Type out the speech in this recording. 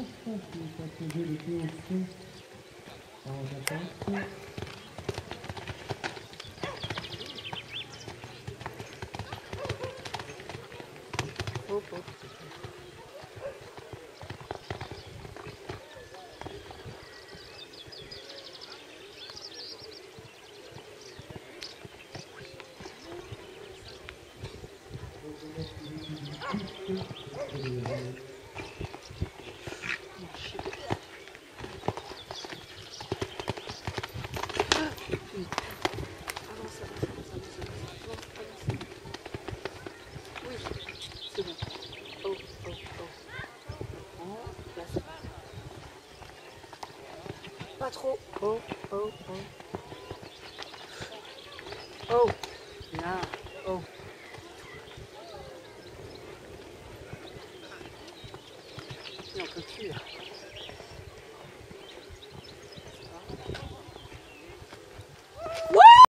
qui va poser le pied au fond en attente. Hop, hop. Pas trop. Oh, oh, oh. Oh, bien. Oh. Il n'en peut plus.